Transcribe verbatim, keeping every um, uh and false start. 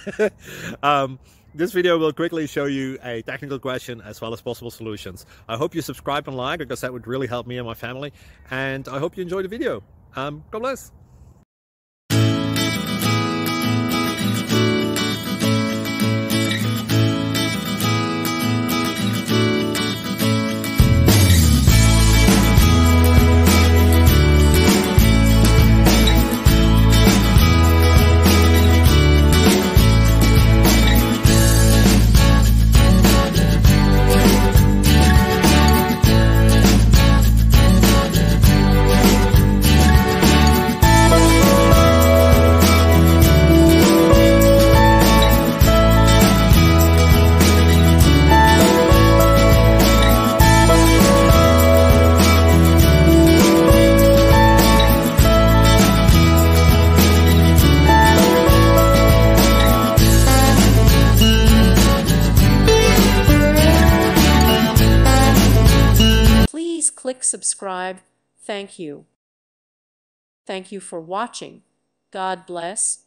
um, this video will quickly show you a technical question as well as possible solutions. I hope you subscribe and like, because that would really help me and my family. And I hope you enjoy the video. Um, God bless. Please click subscribe. Thank you. Thank you for watching. God bless.